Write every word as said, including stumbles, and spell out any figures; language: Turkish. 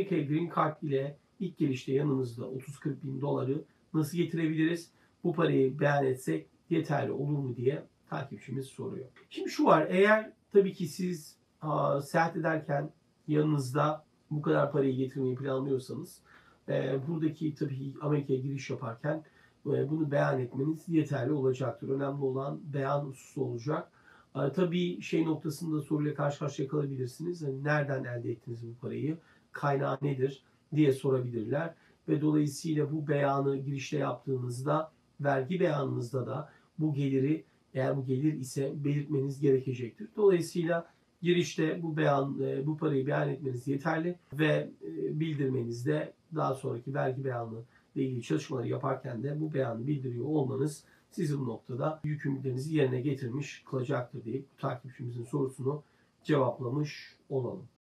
Amerika'ya Green Card ile ilk gelişte yanımızda otuz kırk bin doları nasıl getirebiliriz? Bu parayı beyan etsek yeterli olur mu diye takipçimiz soruyor. Şimdi şu var, eğer tabii ki siz a, seyahat ederken yanınızda bu kadar parayı getirmeyi planlıyorsanız e, buradaki tabii ki Amerika'ya giriş yaparken e, bunu beyan etmeniz yeterli olacaktır. Önemli olan beyan hususu olacak. E, tabii şey noktasında soruyla karşı karşıya kalabilirsiniz. Yani nereden elde ettiniz bu parayı? Kaynağı nedir diye sorabilirler. Ve dolayısıyla bu beyanı girişte yaptığınızda vergi beyanınızda da bu geliri, eğer bu gelir ise belirtmeniz gerekecektir. Dolayısıyla girişte bu beyan, e, bu parayı beyan etmeniz yeterli ve e, bildirmenizde daha sonraki vergi beyanı ile ilgili çalışmaları yaparken de bu beyanı bildiriyor olmanız sizi bu noktada yükümlülüklerinizi yerine getirmiş kılacaktır diye bu takipçimizin sorusunu cevaplamış olalım.